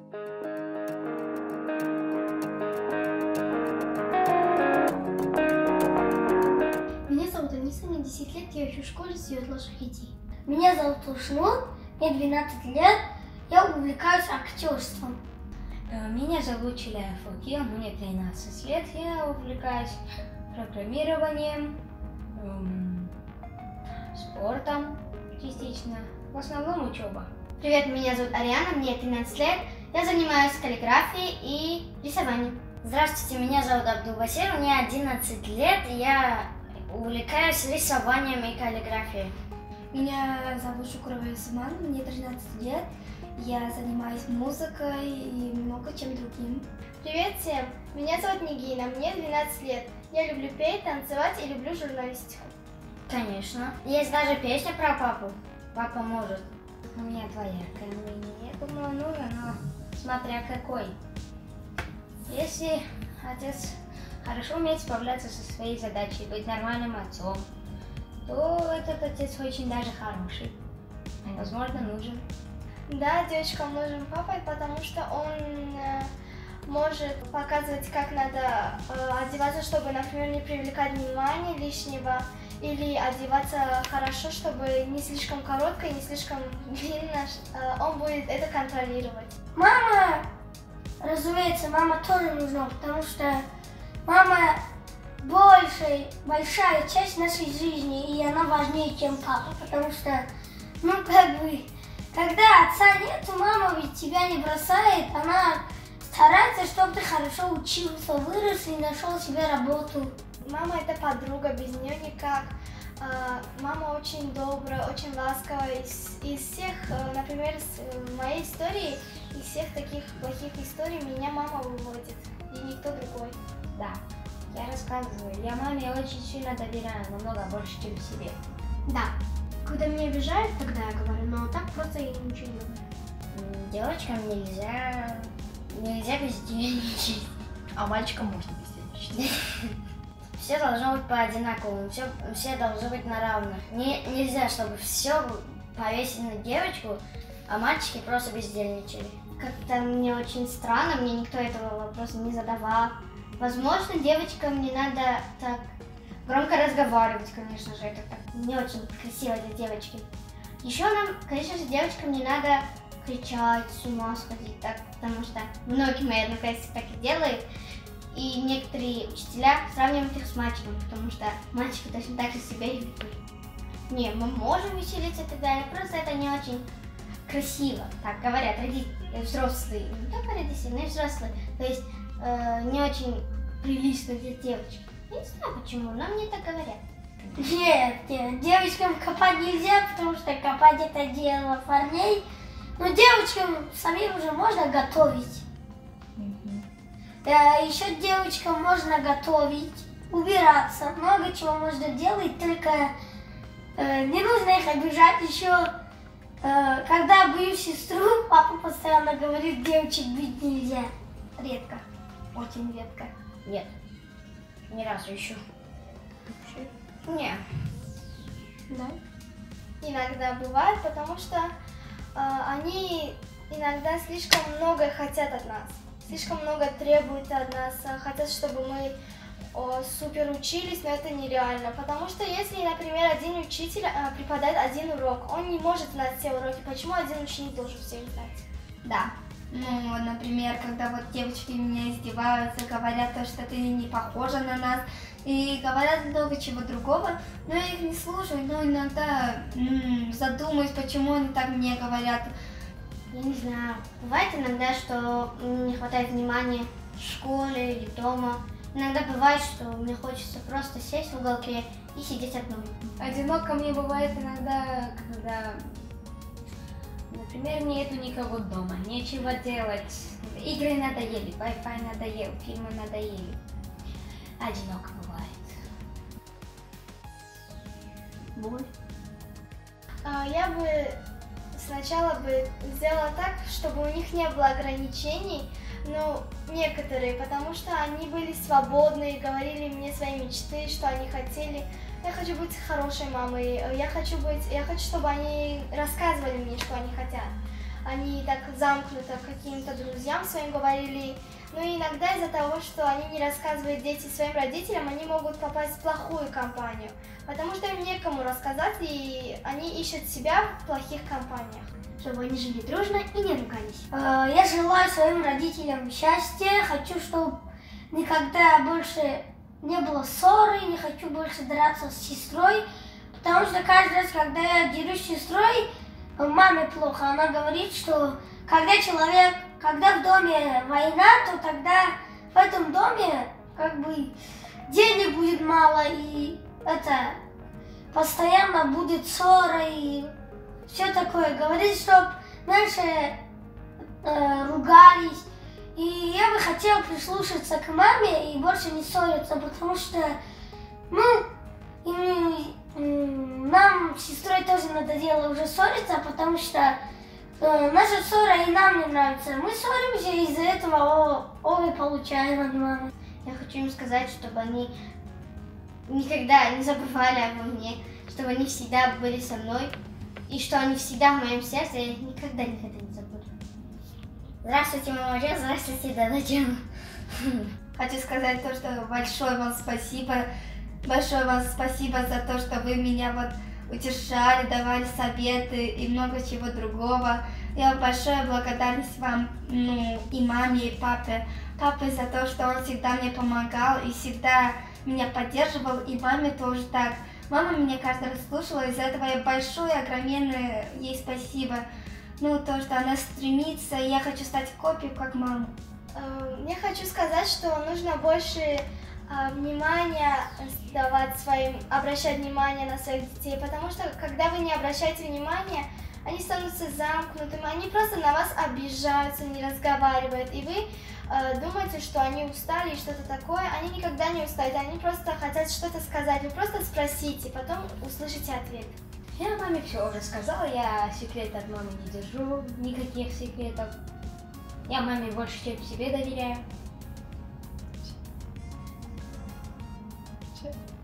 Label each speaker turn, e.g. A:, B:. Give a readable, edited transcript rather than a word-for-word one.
A: Меня зовут Аниса, мне 10 лет, я учу в школе светлых детей.
B: Меня зовут Ушнур, мне 12 лет, я увлекаюсь актерством.
C: Меня зовут Челяев Фокил, мне 13 лет, я увлекаюсь программированием, спортом частично, в основном учеба.
A: Привет, меня зовут Ариана, мне 13 лет, я занимаюсь каллиграфией и рисованием.
C: Здравствуйте, меня зовут Абдулбасир, мне 11 лет, я увлекаюсь рисованием и каллиграфией.
D: Меня зовут Шукурова Исман, мне 13 лет, я занимаюсь музыкой и много чем другим.
A: Привет всем, меня зовут Нигина, мне 12 лет, я люблю петь, танцевать и люблю журналистику.
C: Конечно. Есть даже песня про папу. Папа может. У меня двоякое мнение. Я думаю, нужен, но смотря какой. Если отец хорошо умеет справляться со своей задачей, быть нормальным отцом, то этот отец очень даже хороший. Возможно, нужен.
A: Да, девочкам нужен папа, потому что он может показывать, как надо одеваться, чтобы, например, не привлекать внимания лишнего, или одеваться хорошо, чтобы не слишком коротко и не слишком длинно. Он будет это контролировать.
B: Мама, разумеется, мама тоже нужна, потому что мама большая часть нашей жизни, и она важнее, чем папа, потому что, когда отца нету, мама ведь тебя не бросает, она старается, чтобы ты хорошо учился, вырос и нашел себе работу.
A: Мама это подруга, без нее никак. Мама очень добрая, очень ласковая. Из всех, например, моей истории, из всех таких плохих историй меня мама выводит, и никто другой.
C: Да, я рассказываю. Я маме очень сильно доверяю, намного больше, чем себе.
A: Да, когда меня обижают, тогда я говорю, но так просто я ничего не говорю.
C: Девочкам нельзя бездельничать.
E: А мальчикам можно бездельничать.
C: Все должно быть по одинаковому, все должны быть на равных. Нельзя, чтобы все повесить на девочку, а мальчики просто бездельничали.
A: Как-то мне очень странно, мне никто этого вопроса не задавал. Возможно, девочкам не надо так громко разговаривать, конечно же, это так не очень красиво для девочки. Еще нам, конечно же, девочкам не надо кричать, с ума сходить, так, потому что многие мои одноклассники так и делают. И некоторые учителя сравнивают их с мальчиками, потому что мальчики точно так же себя и ведут. Не, мы можем веселиться и так далее, просто это не очень красиво, так говорят взрослые, не только родители, но и взрослые. То есть не очень прилично для девочек. Я не знаю почему, но мне так говорят.
B: Нет, девочкам копать нельзя, потому что копать это дело парней, но девочкам самим уже можно готовить. Еще девочкам можно готовить, убираться, много чего можно делать, только не нужно их обижать. Еще когда бью сестру, папа постоянно говорит, девочек бить нельзя. Редко, очень редко.
C: Нет, ни разу еще. Нет.
A: Да? Иногда бывает, потому что они иногда слишком много хотят от нас. Слишком много требуют от нас, хотят, чтобы мы супер учились, но это нереально. Потому что если, например, один учитель преподает один урок, он не может знать все уроки. Почему один ученик должен все их знать?
D: Да. Ну, например, когда вот девочки меня издеваются, говорят то, что ты не похожа на нас, и говорят много чего другого, но я их не слушаю, но иногда задумаюсь, почему они так мне говорят.
A: Я не знаю, бывает иногда, что не хватает внимания в школе или дома. Иногда бывает, что мне хочется просто сесть в уголке и сидеть одной.
C: Одиноко мне бывает иногда, когда, например, нету никого дома, нечего делать. Игры надоели, Wi-Fi надоел, фильмы надоели. Одиноко бывает.
A: Боль. Я бы сначала сделала так, чтобы у них не было ограничений, ну, некоторые, потому что они были свободны, говорили мне свои мечты, что они хотели. Я хочу быть хорошей мамой, я хочу, чтобы они рассказывали мне, что они хотят. они так замкнуто каким-то друзьям своим говорили. Но иногда из-за того, что они не рассказывают дети своим родителям, они могут попасть в плохую компанию, потому что им некому рассказать, и они ищут себя в плохих компаниях.
C: Чтобы они жили дружно и не ругались.
B: Я желаю своим родителям счастья, хочу, чтобы никогда больше не было ссоры, не хочу больше драться с сестрой, потому что каждый раз, когда я дерусь с сестрой, маме плохо. Она говорит, что когда в доме война, то тогда в этом доме как бы денег будет мало, и это постоянно будет ссора и все такое. Говорит, чтобы наши ругались. И я бы хотела прислушаться к маме и больше не ссориться, потому что нам с сестрой тоже надоело уже ссориться, потому что наша ссора и нам не нравится. Мы ссоримся, и из-за этого обе получаем от мамы.
A: Я хочу им сказать, чтобы они никогда не забывали обо мне, чтобы они всегда были со мной, и что они всегда в моем сердце, я их никогда не забуду.
C: Здравствуйте, мама, здравствуйте, дядя.
D: Хочу сказать то, что большое вам спасибо за то, что вы меня вот утешали, давали советы и много чего другого. Я большая благодарность вам, и маме, и папе. Папе за то, что он всегда мне помогал и всегда меня поддерживал, и маме тоже так. Мама меня каждый раз слушала, из-за этого я большое, огроменное ей спасибо. То, что она стремится, и я хочу стать копией, как мама.
A: Я хочу сказать, что нужно больше внимания обращать внимание на своих детей, потому что когда вы не обращаете внимания, они становятся замкнутыми, они просто на вас обижаются, не разговаривают, и вы думаете, что они устали и что-то такое. Они никогда не устают, они просто хотят что-то сказать, вы просто спросите, потом услышите ответ.
C: Я маме все уже сказала, я секрет от мамы не держу, никаких секретов. Я маме больше, чем себе доверяю.